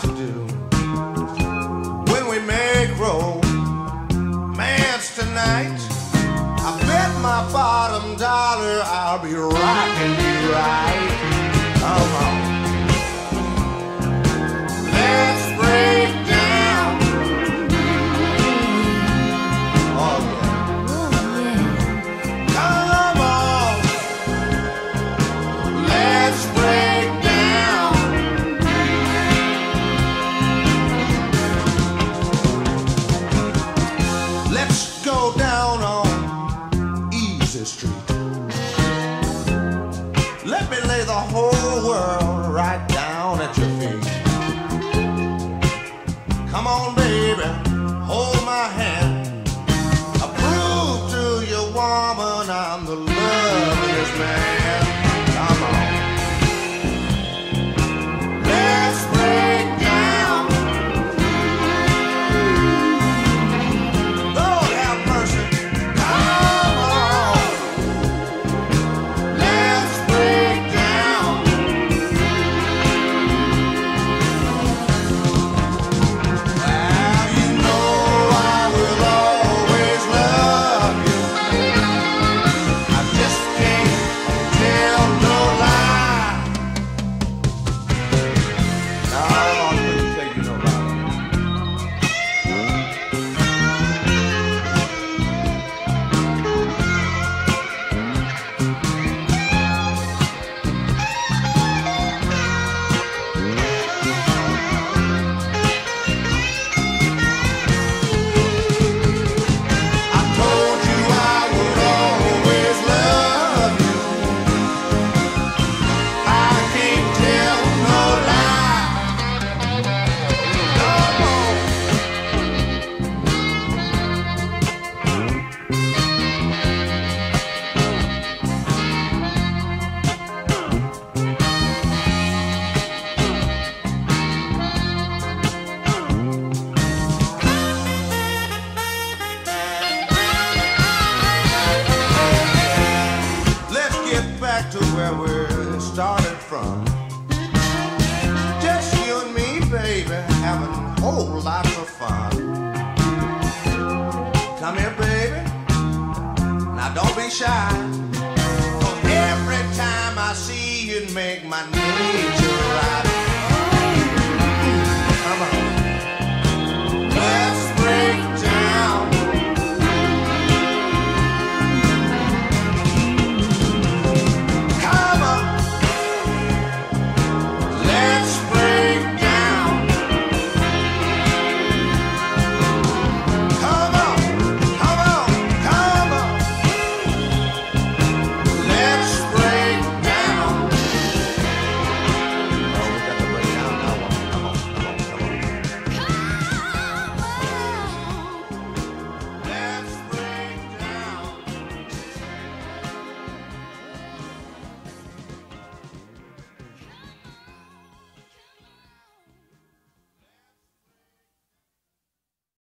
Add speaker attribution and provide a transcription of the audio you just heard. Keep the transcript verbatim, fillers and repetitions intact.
Speaker 1: to do when we make romance tonight. I bet my bottom dollar I'll be rocking you right. Come on. Let's break down. Oh yeah. Come on. Let's break down. Let's go down on Easy Street. Let me lay the whole world right down at your feet. Come on, baby, hold my hand. Prove to your woman I'm the loveliest man. Come on. Let's break down. Lord have mercy. Come on. Let's break down. Well, you know I will always love you. I just can't tell no lie. No, I couldn't tell you no lie. I told you I would always love you. I can't tell no lie. No more. Let's get back to where we started from. Just you and me, baby, having whole lots of fun. Come here, baby. Now don't be shy. 'Cause every time I see you, it make my knees